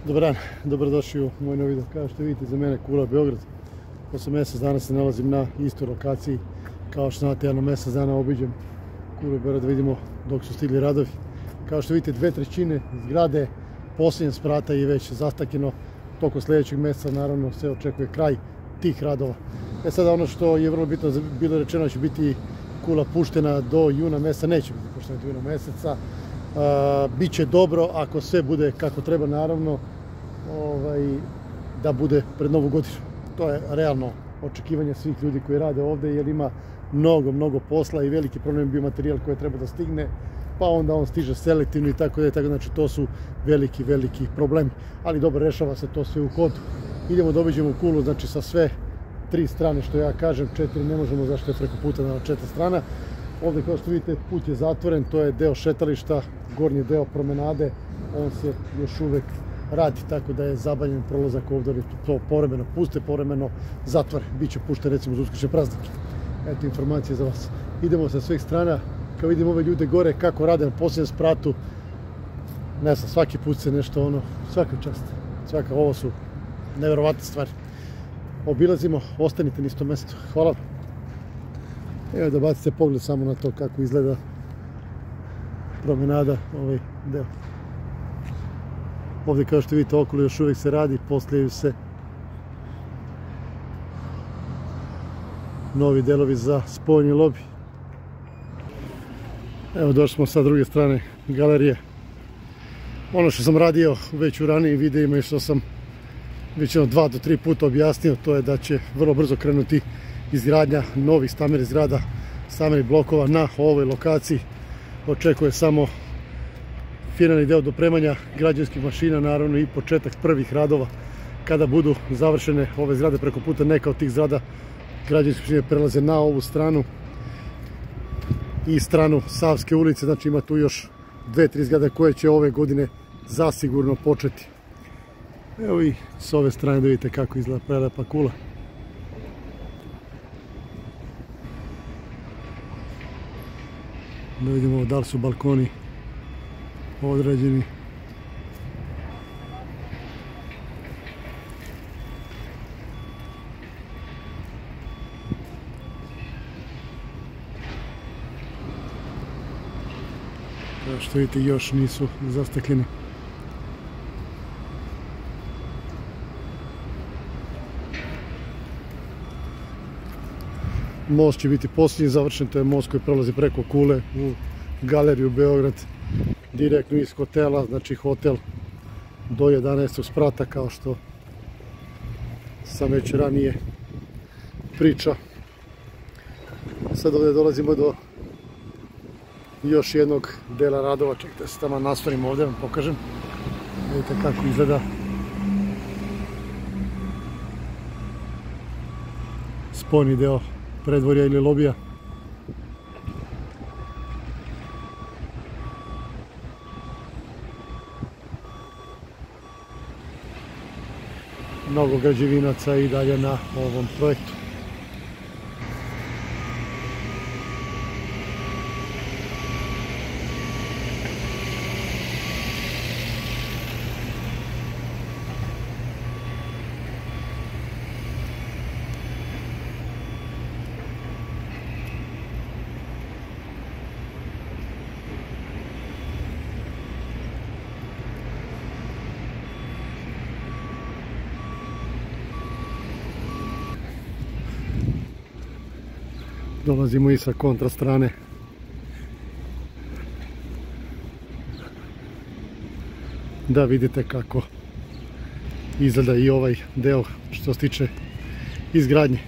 Dobar dan, dobrodošli u moj novi video. Kao što vidite, za mene Kula Beograd. Posle mjesec dana se nalazim na istoj lokaciji. Kao što znate, jedno mjesec dana obiđem Kulu Beograd, vidimo dok su stigli radovi. Kao što vidite, 2/3 zgrade, posljednja sprata je već zastakljeno. Tokom sljedećeg mjeseca naravno se očekuje kraj tih radova. Sada ono što je vrlo bitno bilo rečeno, će biti Kula puštena do juna mjeseca, neće biti puštena do juna mjeseca. Biće dobro ako sve bude kako treba, naravno, da bude pred Novu godinu. To je realno očekivanje svih ljudi koji rade ovdje, jer ima mnogo posla i veliki problem je bio materijal koji treba da stigne, pa onda on stiže selektivno i tako da, znači to su veliki problemi. Ali dobro, rešava se to sve u hodu. Idemo da obiđemo Kulu, znači sa sve 3 strane, što ja kažem, 4 ne možemo, zašto je preko puta na 4 strana. Ovdje, kao što vidite, put je zatvoren, to je deo šetališta, gornji deo promenade, on se još uvijek radi, tako da je zabranjen prolazak ovdje, to povremeno puste, povremeno zatvore. Biće pušten recimo za uskršnje praznike. Eto informacije za vas. Idemo sa svih strana, kao vidimo ove ljude gore kako rade na posljednjem spratu. Ne znam, svaki put se nešto svaka čast. Ovo su nevjerovatne stvari. Obilazimo, ostanite na istom mjestu. Hvala. Evo da bacite pogled samo na to kako izgleda promenada, ovaj deo. Ovdje, kao što vidite, okolo još uvijek se radi, postavljaju se novi delovi za spojni lobi. Evo, došli smo sa druge strane galerije. Ono što sam radio već u ranijim videima i što sam već 2 do 3 puta objasnio, to je da će vrlo brzo krenuti izgradnja novih stambenih zgrada, stambenih blokova na ovoj lokaciji. Očekuje samo finalni deo dopremanja građevinskih mašina, naravno i početak prvih radova. Kada budu završene ove zgrade preko puta, neka od tih zgrada građevinske mašine prelaze na ovu stranu i stranu Savske ulice, znači ima tu još 2-3 zgrade koje će ove godine zasigurno početi. Evo i s ove strane da vidite kako izgleda prelepa Kula. Da vidimo da li su balkoni određeni. Kao što vidite, još nisu zastakljeni. Most će biti posljednji završen, to je most koji prolazi preko Kule u galeriju Beograd, direktno iz hotela, znači hotel do 11. sprata, kao što sam već ranije pričao. Sad ovdje dolazimo do još jednog dela radova, čekajte se tamo nastavim ovdje, vam pokažem. Vidite kako izgleda spojni deo predvorja ili lobija. Mnogo građevinaca i dalje na ovom projektu. Dolazimo i sa kontra strane. Da vidite kako izgleda i ovaj deo što se tiče izgradnje.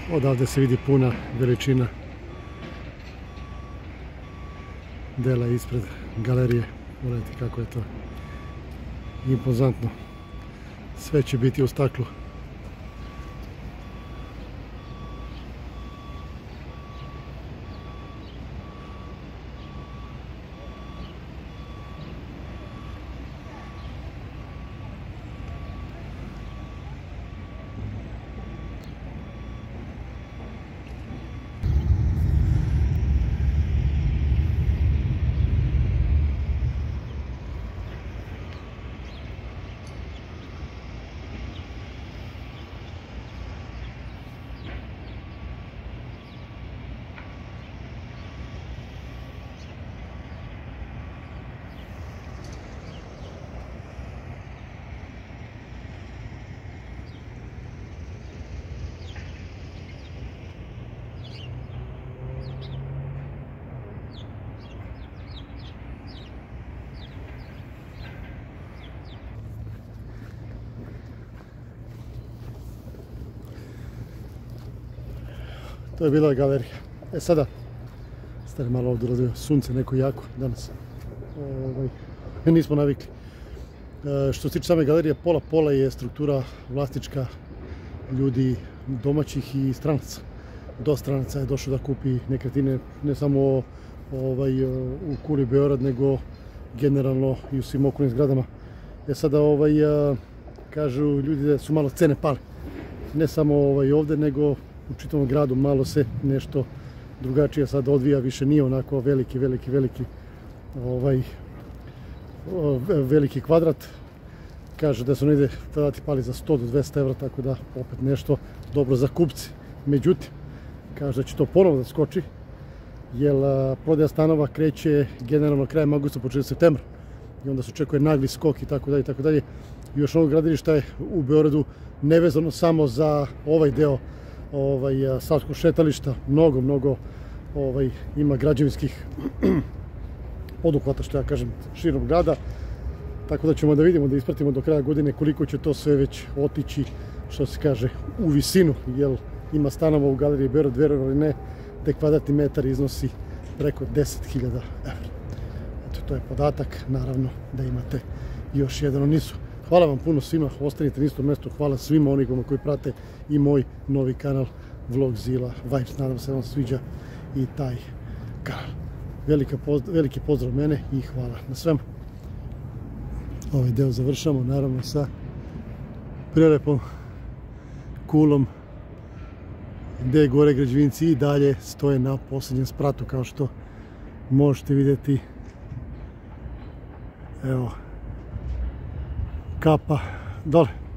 Odavde se vidi puna veličina dela ispred galerije. Pogledajte kako je to impozantno. Sve će biti u staklu. To je bila galerija. Sada, stari malo ovdje razvio, sunce neko jako danas. Nismo navikli. Što se tiče same galerije, pola je struktura vlasnička ljudi domaćih i stranaca. Do stranaca je došlo da kupi nekretnine ne samo u Kuli Beograd, nego generalno i u svim okolnim zgradama. Sada kažu ljudi da su malo cene pale. Ne samo ovdje, nego u čitavom gradu malo se nešto drugačije sad odvija, više nije onako veliki kvadrat. Kaže da su negdje kvadrati pali za 100 do 200 evra, tako da opet nešto dobro za kupci. Međutim, kaže da će to ponovno da skoči, jer prodaja stanova kreće generalno krajem avgusta, početkom septembra. I onda se očekuje nagli skok i tako dalje, i tako dalje. Još ovo gradilišta je u Beogradu nevezano samo za ovaj deo Savskog šetališta, mnogo ima građevinskih poduhvata, što ja kažem, širom grada. Tako da ćemo da vidimo, da ispratimo do kraja godine koliko će to sve već otići, što se kaže, u visinu, jer ima stanova u galeriji Beograd, verovali ili ne, da kvadratni metar iznosi preko 10.000 evra. Eto, to je podatak, naravno da imate još jedan u nizu. Hvala vam puno svima, ostanite na istom mjestu, hvala svima onima koji prate i moj novi kanal Vlogzilla Vibes. Nadam se da vam sviđa i taj kanal. Veliki pozdrav mene i hvala na svemu. Ovaj deo završamo naravno sa prelepom Kulom, gdje gore građevinci i dalje stoje na posljednjem spratu, kao što možete vidjeti. Evo, kapa dole.